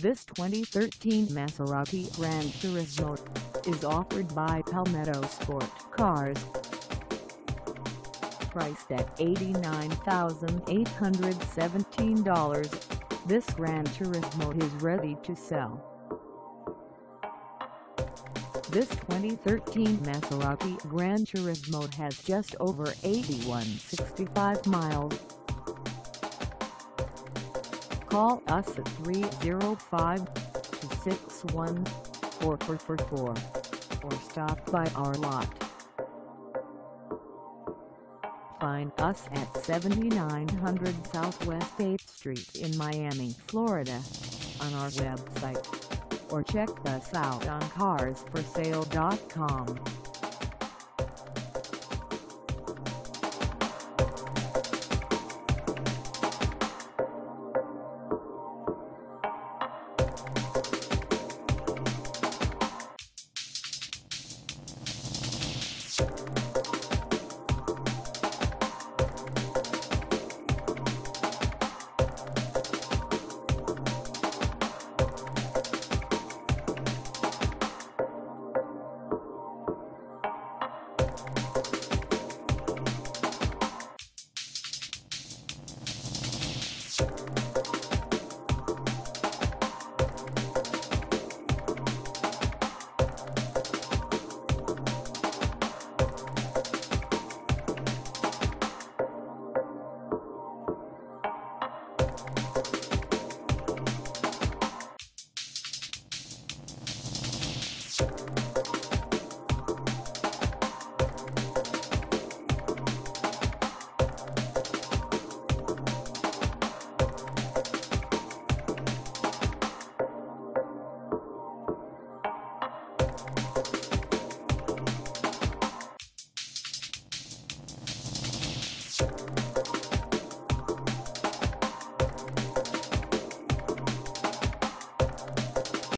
This 2013 Maserati GranTurismo is offered by Palmetto Sport Cars. Priced at $89,817, this GranTurismo is ready to sell. This 2013 Maserati GranTurismo has just over 8165 miles. Call us at 305-261-4444 or stop by our lot. Find us at 7900 Southwest 8th Street in Miami, Florida, on our website, or check us out on carsforsale.com.